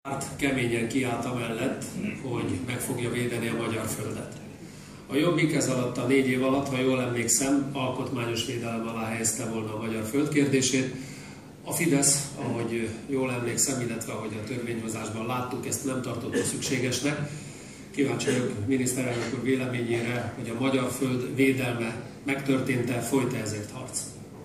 Keményen kiállt amellett, hogy meg fogja védeni a magyar földet. A Jobbik ez alatt a 4 év alatt, ha jól emlékszem, alkotmányos védelem alá helyezte volna a magyar föld kérdését. A Fidesz, ahogy jól emlékszem, illetve ahogy a törvényhozásban láttuk, ezt nem tartotta szükségesnek. Kíváncsi vagyok miniszterelnök úr véleményére, hogy a magyar föld védelme megtörtént-e, folyt-e ezért harc?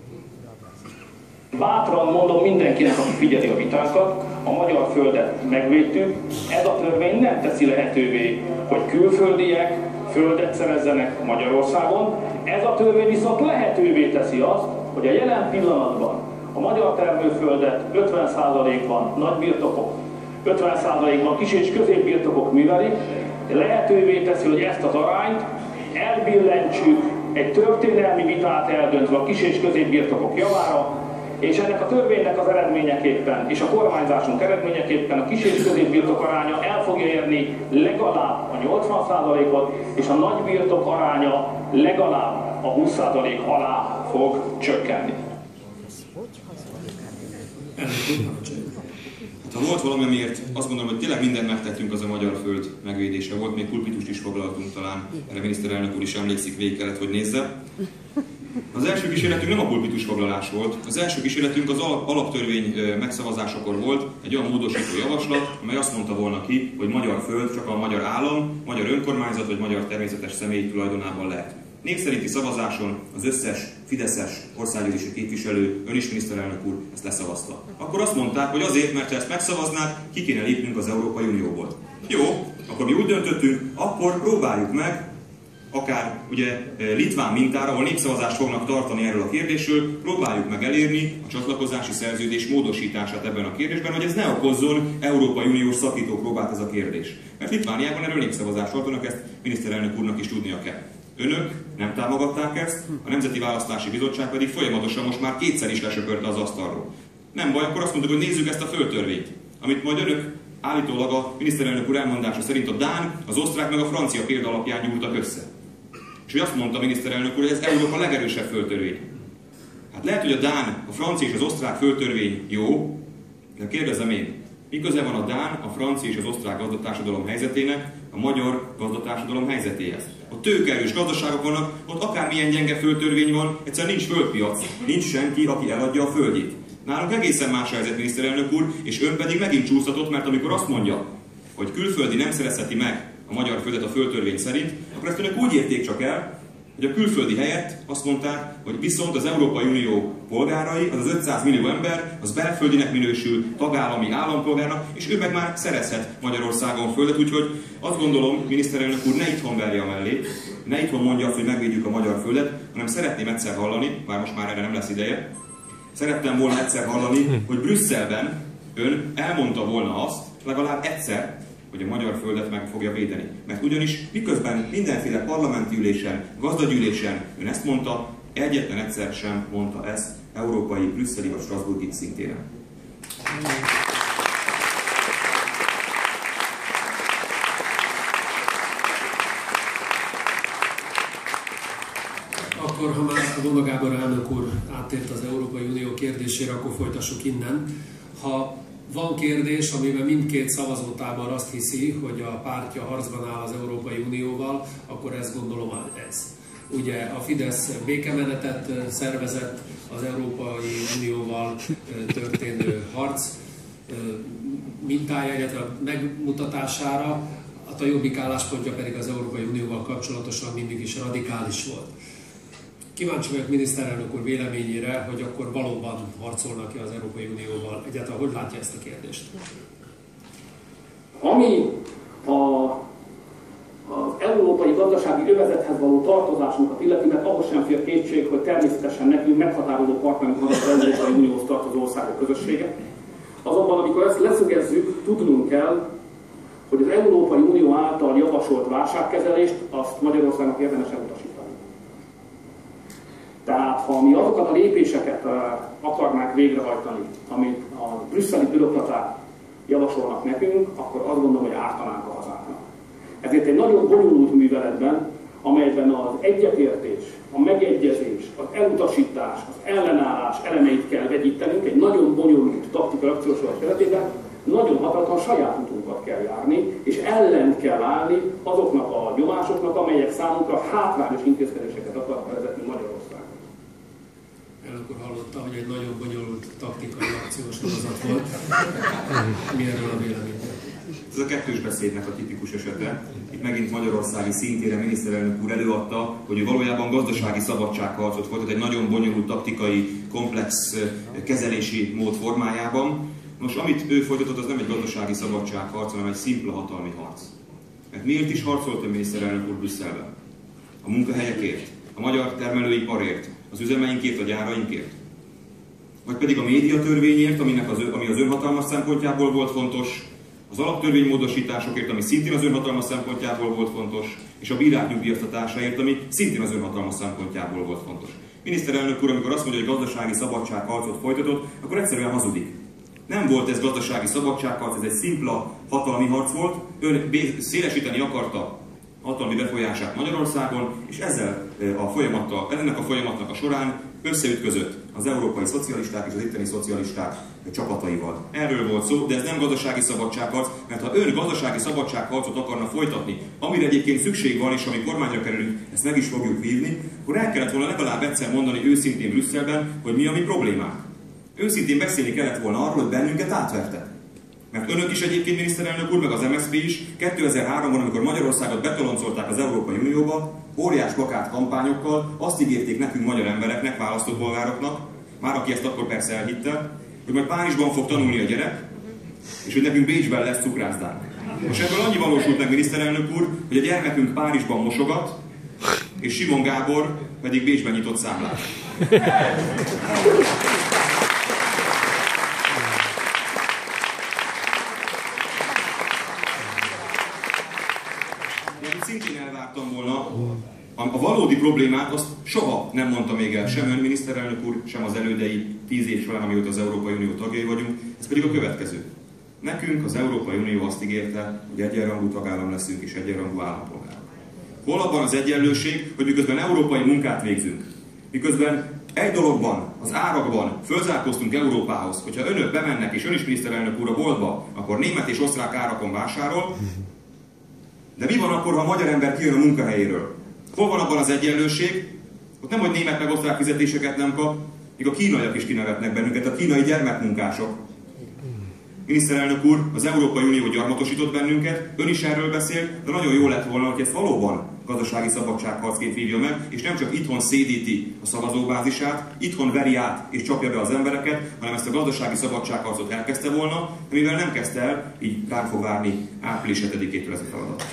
Bátran mondom mindenkinek, aki figyeli a vitánkat, a magyar földet megvédtük. Ez a törvény nem teszi lehetővé, hogy külföldiek földet szerezzenek Magyarországon. Ez a törvény viszont lehetővé teszi azt, hogy a jelen pillanatban a magyar termőföldet 50%-ban nagy birtokok, 50%-ban kis és középbirtokok művelik, lehetővé teszi, hogy ezt az arányt elbillentsük, egy történelmi vitát eldöntve a kis és középbirtokok javára, és ennek a törvénynek az eredményeképpen, és a kormányzásunk eredményeképpen a kis és középbirtok aránya el fogja érni legalább a 80%-ot, és a nagy birtok aránya legalább a 20% alá fog csökkenni. Ha volt valami, amiért azt gondolom, hogy tényleg mindent megtettünk, az a magyar föld megvédése volt, még pulpitust is foglaltunk talán, erre miniszterelnök úr is emlékszik, végig kellett, hogy nézze. Az első kísérletünk nem a pulpitus foglalás volt, az első kísérletünk az alaptörvény megszavazásakor volt egy olyan módosító javaslat, amely azt mondta volna ki, hogy magyar föld csak a magyar állam, magyar önkormányzat vagy magyar természetes személy tulajdonában lehet. Név szerinti szavazáson az összes fideszes országgyűlési képviselő, ön is miniszterelnök úr ezt leszavazta. Akkor azt mondták, hogy azért, mert ha ezt megszavaznák, ki kéne lépnünk az Európai Unióból. Jó, akkor mi úgy döntöttünk, akkor próbáljuk meg, akár ugye litván mintára, ahol népszavazást fognak tartani erről a kérdésről, próbáljuk meg elérni a csatlakozási szerződés módosítását ebben a kérdésben, hogy ez ne okozzon Európai Uniós szakítópróbát ez a kérdés. Mert Litvániában erről népszavazást tartanak, ezt miniszterelnök úrnak is tudnia kell. Önök nem támogatták ezt, a Nemzeti Választási Bizottság pedig folyamatosan most már kétszer is lesöpörte az asztalról. Nem baj, akkor azt mondtuk, hogy nézzük ezt a földtörvényt, amit majd önök állítólag a miniszterelnök úr elmondása szerint a dán, az osztrák meg a francia példa alapján gyúrtak össze. És azt mondta a miniszterelnök úr, hogy ez Európa legerősebb földtörvény. Hát lehet, hogy a dán, a francia és az osztrák földtörvény jó, de kérdezem én, mi köze van a dán, a francia és az osztrák gazdatársadalom helyzetének a magyar gazdatársadalom helyzetéhez? Ott tőkeerős gazdaságok vannak, ott akármilyen gyenge földtörvény van, egyszerűen nincs földpiac, nincs senki, aki eladja a földjét. Nálunk egészen más helyzet, miniszterelnök úr, és ön pedig megint csúsztatott, mert amikor azt mondja, hogy külföldi nem szerezheti meg a magyar földet a földtörvény szerint, akkor ezt önök úgy érték csak el, hogy a külföldi helyett azt mondták, hogy viszont az Európai Unió polgárai, az 500 millió ember, az belföldinek minősül, tagállami állampolgárnak, és ő meg már szerezhet Magyarországon földet, úgyhogy azt gondolom, miniszterelnök úr, ne itthon verje a mellét, ne itthon mondja azt, hogy megvédjük a magyar földet, hanem szeretném egyszer hallani, bár most már erre nem lesz ideje, szerettem volna egyszer hallani, hogy Brüsszelben ön elmondta volna azt, legalább egyszer, hogy a magyar földet meg fogja védeni. Mert ugyanis miközben mindenféle parlamenti ülésen, gazdagyűlésen ön ezt mondta, egyetlen egyszer sem mondta ezt európai, brüsszeli vagy strasbourgi szintéren. Akkor, ha már a Vona Gábor elnök úr áttért az Európai Unió kérdésére, akkor folytassuk innen. Ha van kérdés, amiben mindkét szavazótábor azt hiszi, hogy a pártja harcban áll az Európai Unióval, akkor ezt gondolom ez. Ugye a Fidesz békemenetet szervezett az Európai Unióval történő harc mintája, illetve megmutatására, a Jobbik álláspontja pedig az Európai Unióval kapcsolatosan mindig is radikális volt. Kíváncsi vagyok miniszterelnök úr véleményére, hogy akkor valóban harcolnak-e az Európai Unióval. Egyáltalán hogy látja ezt a kérdést? Ami az európai gazdasági övezethez való tartozásunkat illeti, mert ahhoz sem fér kétség, hogy természetesen nekünk meghatározó partnerünk van az Európai Unióhoz tartozó országok közössége. Azonban, amikor ezt leszögezzük, tudnunk kell, hogy az Európai Unió által javasolt válságkezelést azt Magyarországnak érdemes elutasítani. Tehát, ha mi azokat a lépéseket akarnánk végrehajtani, amit a brüsszeli bürokraták javasolnak nekünk, akkor azt gondolom, hogy ártanánk a hazánknak. Ezért egy nagyon bonyolult műveletben, amelyben az egyetértés, a megegyezés, az elutasítás, az ellenállás elemeit kell vegyítenünk, egy nagyon bonyolult taktikai akciósorozat keretében, nagyon határozottan saját utunkat kell járni, és ellent kell állni azoknak a nyomásoknak, amelyek számunkra hátrányos intézkedéseket akarnak vezetni Magyarországon. Elnök úr hallotta, hogy egy nagyon bonyolult taktikai akciósorozat volt. Mi erről a vélemény? Ez a kettős beszédnek a tipikus esete. Itt megint magyarországi szintére miniszterelnök úr előadta, hogy ő valójában gazdasági szabadságharcot folytat egy nagyon bonyolult taktikai, komplex kezelési mód formájában. Nos, amit ő folytatott, az nem egy gazdasági szabadságharc, hanem egy szimpla hatalmi harc. Mert miért is harcolt a miniszterelnök úr Brüsszelben? A munkahelyekért, a magyar termelőiparért, az üzemeinkért, a gyárainkért? Vagy pedig a médiatörvényért, ami az önhatalmas szempontjából volt fontos, az alaptörvénymódosításokért, ami szintén az önhatalmas szempontjából volt fontos, és a bírák nyugdíjaztatásáért, ami szintén az önhatalmas szempontjából volt fontos. Miniszterelnök úr, amikor azt mondja, hogy gazdasági szabadságharcot folytatott, akkor egyszerűen hazudik. Nem volt ez gazdasági szabadságharc, ez egy szimpla hatalmi harc volt. Ön szélesíteni akarta hatalmi befolyását Magyarországon, és ennek a folyamatnak a során összeütközött az európai szocialisták és az itteni szocialisták csapataival. Erről volt szó, de ez nem gazdasági szabadságharc, mert ha ön gazdasági szabadságharcot akarna folytatni, amire egyébként szükség van, és ami kormányra kerülünk, ezt meg is fogjuk vívni, akkor el kellett volna legalább egyszer mondani őszintén Brüsszelben, hogy mi a mi problémánk. Őszintén beszélni kellett volna arról, hogy bennünket átvertek. Mert önök is egyébként, miniszterelnök úr, meg az MSZP is 2003-ban, amikor Magyarországot betoloncolták az Európai Unióba, óriás plakát kampányokkal azt ígérték nekünk magyar embereknek, választópolgároknak, már aki ezt akkor persze elhitte, hogy majd Párizsban fog tanulni a gyerek, és hogy nekünk Bécsben lesz cukrászdánk. Most ebből annyi valósult meg, miniszterelnök úr, hogy a gyermekünk Párizsban mosogat, és Simon Gábor pedig Bécsben nyitott számlát. Szintén elvártam volna, a valódi problémát azt soha nem mondta még el sem ön, miniszterelnök úr, sem az elődei 10 év során, amióta az Európai Unió tagjai vagyunk, ez pedig a következő. Nekünk az Európai Unió azt ígérte, hogy egyenrangú tagállam leszünk és egyenrangú állampolgárok. Hol abban az egyenlőség, hogy miközben európai munkát végzünk, miközben egy dologban, az árakban fölzárkóztunk Európához, hogyha önök bemennek és ön is miniszterelnök úr a boltba, akkor német és osztrák árakon vásárol. De mi van akkor, ha a magyar ember kijön a munkahelyéről? Hol van abban az egyenlőség? Ott nem, hogy német meg osztrák fizetéseket nem kap, még a kínaiak is kinevetnek bennünket, a kínai gyermekmunkások. Miniszterelnök úr, az Európai Unió gyarmatosított bennünket, ön is erről beszélt, de nagyon jó lett volna, hogy ezt valóban gazdasági szabadságharcként vívja meg, és nem csak itthon szédíti a szavazóbázisát, itthon veri át és csapja be az embereket, hanem ezt a gazdasági szabadságharcot elkezdte volna, de mivel nem kezdte el, így rá fog várni április 7-től ez a feladat.